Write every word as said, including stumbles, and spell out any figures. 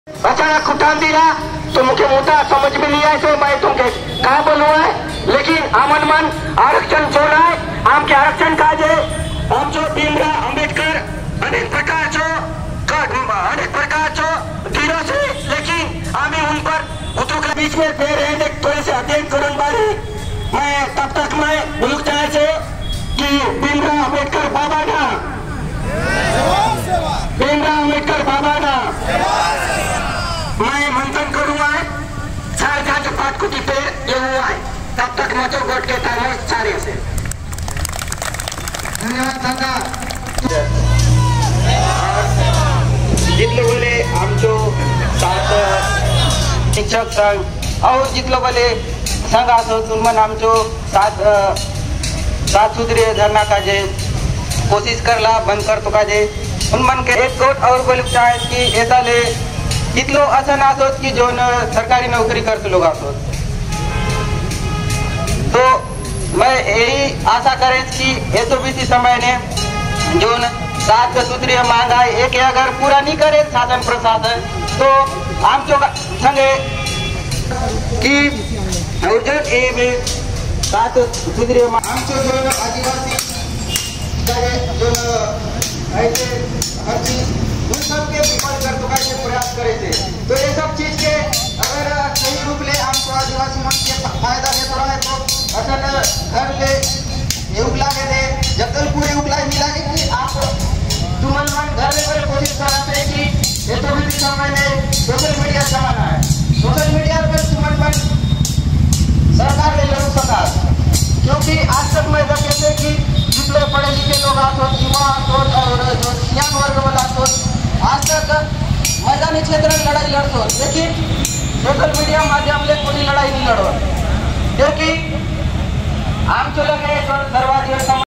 अचानक उठान दिला तो मुझे मोटा समझ में नहीं आया तो मैं तुमके क्या बोलू है। लेकिन आमन मन आरक्षण छोड़ा है आम के आरक्षण का जे हम जो भीमराव अंबेडकर अनेक प्रकार जो अनेक प्रकार जो धीरो से लेकिन आमे उन पर उतरों के बीच में फिर रहने थोड़े से अध्ययन करने वाले मैं तब तक मैं मुल्क चाहे से कि भीमराव अंबेडकर बाबा ना भीमराव अंबेडकर बाबा ना मैं मंथन करूंगा चार चार जो पाठ कुटी पे ये हुआ है तब तक मचो गोट के तारे सारे से धन्यवाद दादा। जितले बोले हम जो सात शिक्षक संघ और जितले बोले संघ असो सुनमन हम जो सात सात सूत्रीय धरना का जे कोशिश करला बंद कर तो का जे उनमन के एक कोट और बोले चाहे कि ऐसा ले जितलो असं असोत की जो सरकारी नौकरी करते लोग असोत तो मैं यही आशा करें कि ये तो बीती समय ने जो सात सूत्रीय मांग है एक अगर पूरा नहीं करे शासन प्रशासन तो हम जो संगे कि अर्जेंट ए में सात सूत्रीय मांग हम जो जो आदिवासी जो ऐसे हर चीज उन सबके विफल कर तो कैसे प्रयास करे थे तो ये सब चीज के अगर सही रूप ले हमको आदिवासी मंच के फायदा ले तो रहे तो असल घर ले ये उगला के दे जब तक पूरी उगला मिला कि आप तुमन मन घर ले करे कोशिश कराते हैं कि ये तो भी समय में सोशल मीडिया जमाना है सोशल मीडिया पर तुमन मन सरकार ले लड़ू सका क्योंकि आज तक मैं कहते हैं कि जितने पढ़े लिखे लोग आते युवा और जो यंग वर्ग वाला आज तक मैदानी क्षेत्र में लड़ाई लड़ते लेकिन सोशल मीडिया माध्यम से कोई लड़ाई नहीं लड़ो क्योंकि आम चलो गए दरवाजे